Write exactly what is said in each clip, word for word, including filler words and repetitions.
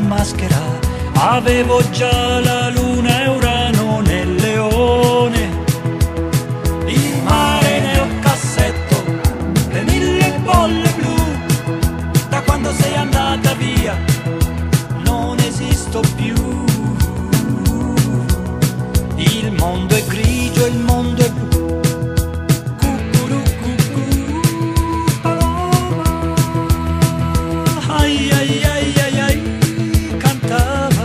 maschera, avevo già la luna e Urano nel leone, il mare nel cassetto, le mille bolle blu. Da quando sei andata via non esisto più. Il mondo è grigio, il mondo è blu. Ai ai ai ai ai, cantava.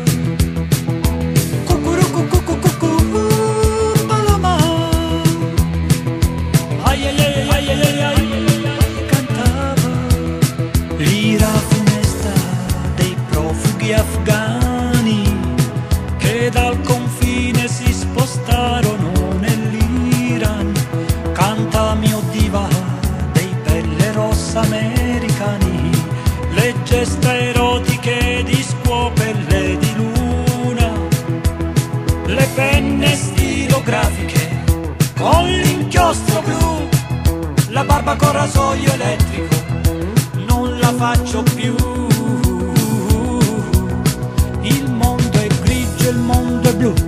Cucurucu cucucucu, paloma. Ai ai ai ai ai ai, cantava. L'ira funesta dei profughi afghani che dal confine si spostarono nell'Iran. Canta mio diva dei pelle rossa americani, le gesta erotiche di scuope e di luna, le penne stilografiche con l'inchiostro blu, la barba con rasoio elettrico non la faccio più. Il mondo è grigio, il mondo è blu.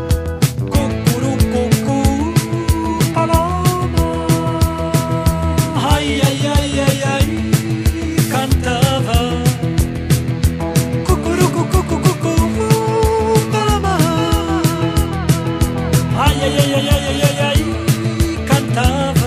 Cucurucucu, paloma. Ai ai ai ai ai, cantava. Cucurucucucucu, paloma. Ai ai ai ai ai ai ai, cantava.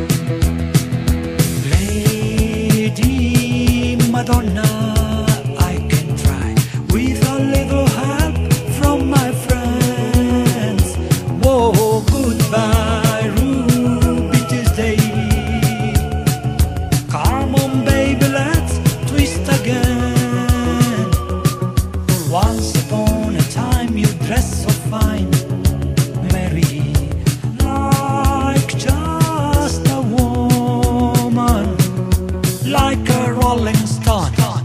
Lady Madonna, I can try with a little help from my friends. Whoa, goodbye Ruby Tuesday. Come on baby, let's twist again. Once upon a time you dressed so fine, Mary, like just a woman, like a rolling stone.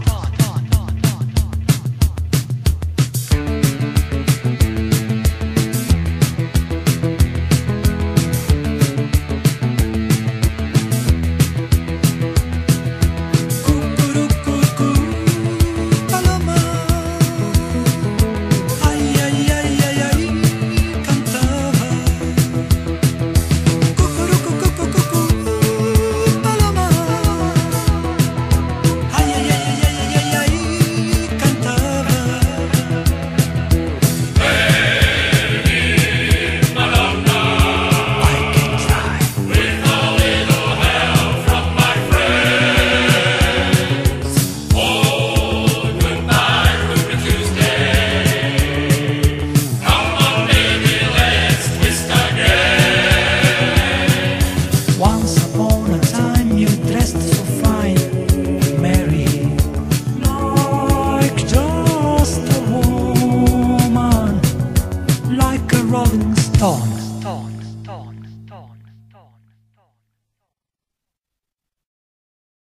Cucurucucu, paloma. Ai ai ai ai ai, cantava. Cucurucucucucu, paloma. Ai ai ai ai ai ai ai, cantava. Madonna, I can try. with a little help from my friends. Oh, goodbye, Ruby Tuesday. Come on, baby, let's twist again. Once upon a time you dressed so fine, Mary, like just a woman, like a rolling stone.